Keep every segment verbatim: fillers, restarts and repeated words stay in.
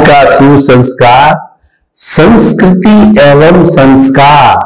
का सुसंस्कार, संस्कृति एवं संस्कार।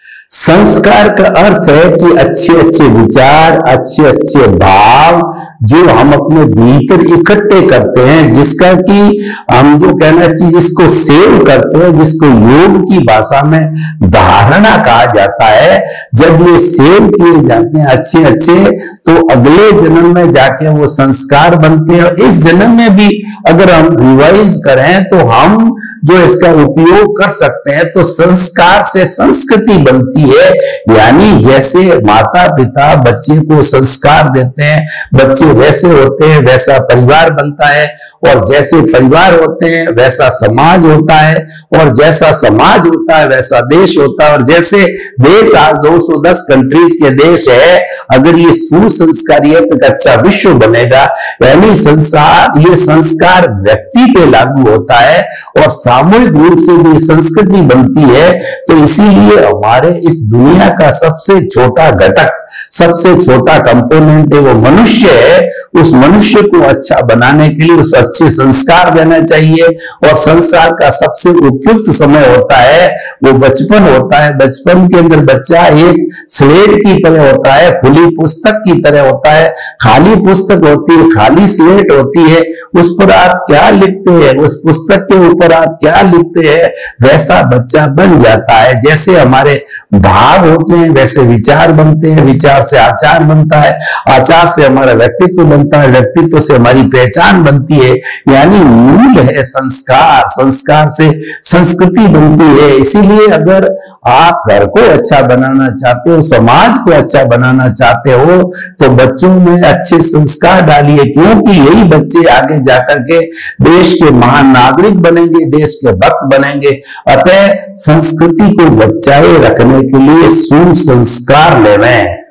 संस्कार का अर्थ है कि अच्छे अच्छे विचार, अच्छे अच्छे भाव जो हम अपने भीतर इकट्ठे करते हैं, जिसका कि हम जो कहना चाहिए जिसको सेव करते हैं, जिसको योग की भाषा में धारणा कहा जाता है। जब ये सेव किए जाते हैं अच्छे अच्छे, तो अगले जन्म में जाके वो संस्कार बनते हैं। और इस जन्म में भी अगर हम रिवाइज करें तो हम जो इसका उपयोग कर सकते हैं। तो संस्कार से संस्कृति बनती है, यानी जैसे माता पिता बच्चे को संस्कार देते हैं, बच्चे वैसे होते हैं, वैसा परिवार बनता है। और जैसे परिवार होते हैं वैसा समाज होता है, और जैसा समाज होता है वैसा देश होता है। और जैसे देश आज दो सौ दस कंट्रीज के देश है, अगर ये सुसंस्कारी है तो अच्छा विश्व बनेगा। यानी संसार, ये संस्कार व्यक्ति पे लागू होता है और सामूहिक रूप से जो संस्कृति बनती है। तो इसीलिए हमारे इस दुनिया का सबसे छोटा घटक, सबसे छोटा कंपोनेंट है वो मनुष्य है। उस मनुष्य को अच्छा बनाने के लिए उस अच्छे संस्कार देना चाहिए। और संसार का सबसे उपयुक्त समय होता है वो बचपन होता है। बचपन के अंदर बच्चा एक स्लेट की तरह होता है, खुली पुस्तक की तरह होता है। खाली पुस्तक होती है, खाली स्लेट होती है, उस पर आप क्या लिखते हैं, उस पुस्तक के ऊपर आप क्या लिखते हैं, वैसा बच्चा बन जाता है। जैसे हमारे भाव होते हैं वैसे विचार बनते हैं, विचार से आचार बनता है, आचार से हमारा व्यक्तित्व बनता है, व्यक्तित्व से हमारी पहचान बनती है। यानी मूल है संस्कार, संस्कार से संस्कृति बनती है। इसीलिए अगर आप घर को अच्छा बनाना चाहते हो, समाज को अच्छा बनाना चाहते हो, तो बच्चों में अच्छे संस्कार डालिए, क्योंकि यही बच्चे आगे जाकर के देश के महान नागरिक बनेंगे, देश के भक्त बनेंगे। अतः संस्कृति को बचाए रखने के लिए सुसंस्कार लेवें।